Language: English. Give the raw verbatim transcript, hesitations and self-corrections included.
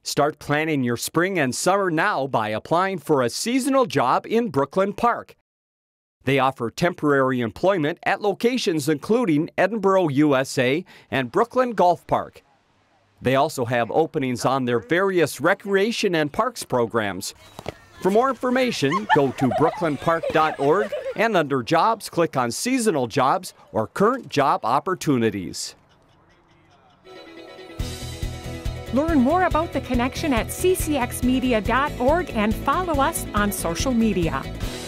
Start planning your spring and summer now by applying for a seasonal job in Brooklyn Park. They offer temporary employment at locations including Edinburgh, U S A, and Brooklyn Golf Park. They also have openings on their various recreation and parks programs. For more information, go to brooklyn park dot org and under Jobs, click on Seasonal Jobs or Current Job Opportunities. Learn more about the connection at c c x media dot org and follow us on social media.